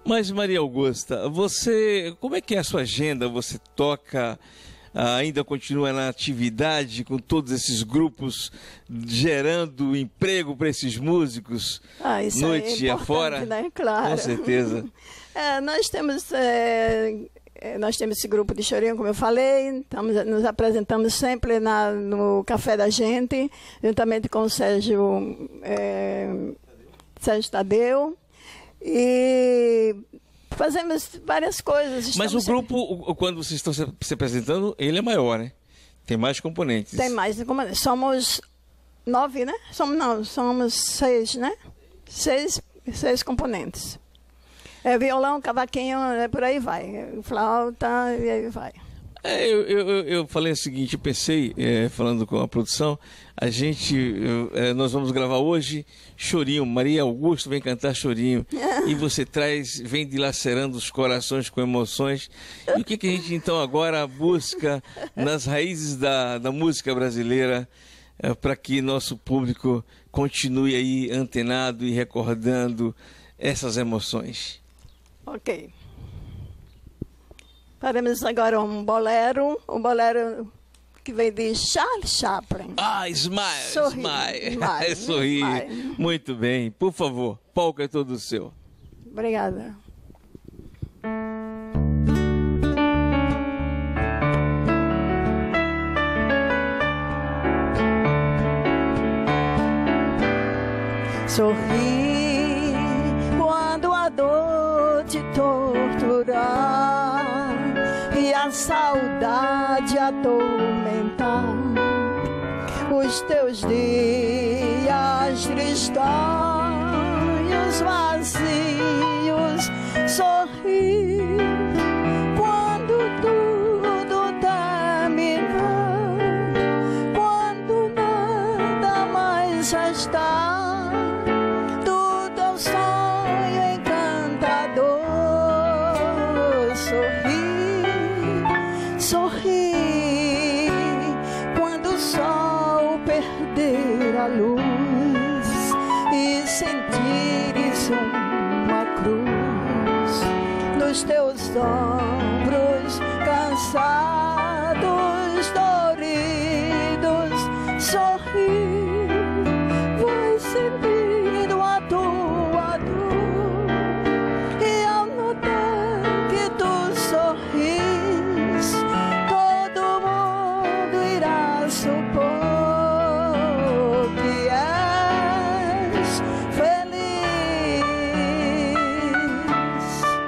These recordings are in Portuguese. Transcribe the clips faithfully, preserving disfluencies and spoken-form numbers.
Mas, Maria Augusta, você, como é que é a sua agenda? Você toca, ainda continua na atividade com todos esses grupos, gerando emprego para esses músicos, ah, isso noite é afora? Né? Claro. Com certeza. É, nós temos... É... Nós temos esse grupo de chorinho, como eu falei, estamos, nos apresentamos sempre na, no Café da Gente, juntamente com o Sérgio, é, Sérgio Tadeu, e fazemos várias coisas. Mas o sempre... grupo, quando vocês estão se, se apresentando, ele é maior, né? Tem mais componentes. Tem mais componentes. Somos nove, né? Somos, não, somos seis, né? Seis, seis componentes. É violão, cavaquinho, é, por aí vai. Flauta, e aí vai. É, eu, eu, eu falei o seguinte, pensei, é, falando com a produção, a gente, eu, é, nós vamos gravar hoje Chorinho, Maria Augusta vem cantar Chorinho, e você traz, vem dilacerando os corações com emoções. E o que, que a gente então agora busca nas raízes da, da música brasileira, é, para que nosso público continue aí antenado e recordando essas emoções? Ok. Faremos agora um bolero, um bolero que vem de Charlie Chaplin. Ah, Smile, Sorri, Smile. smile, Sorri. smile. Muito bem. Por favor, palco é todo seu. Obrigada. Sorri quando a dor te torturar e a saudade atormentar os teus dias tristonhos, vazios. Sorri quando tudo terminar, quando nada mais restar. Sorri quando o sol perder a luz e sentires uma cruz nos teus ombros cansados, doridos. Sorri, vai sentindo a tua dor, e ao notar que tu sorris, supor que és feliz.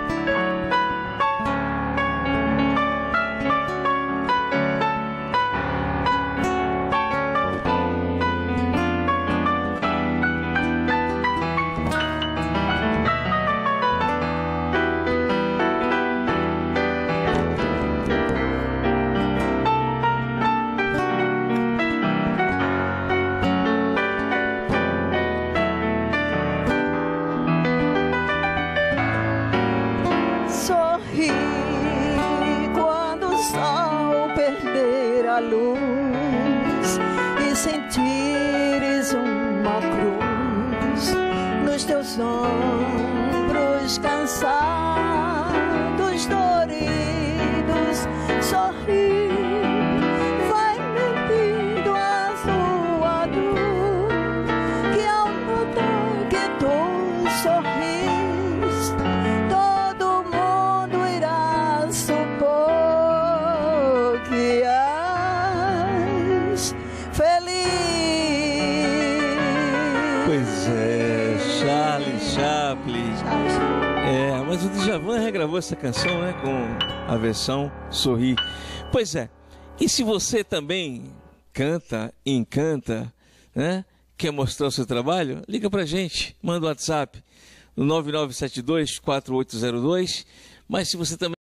Sorri quando o sol perder a luz e sentires uma cruz nos teus ombros cansados, doridos. Sorri, vai mentindo a sua dor, que ao notar que tu sorris, todo mundo irá supor que és feliz. Pois é, Charlie Chaplin. É, mas o Djavan regravou essa canção, né, com a versão Sorri. Pois é, e se você também canta, encanta, né, quer mostrar o seu trabalho, liga pra gente, manda um WhatsApp no nove nove sete dois, quatro oito zero dois, mas se você também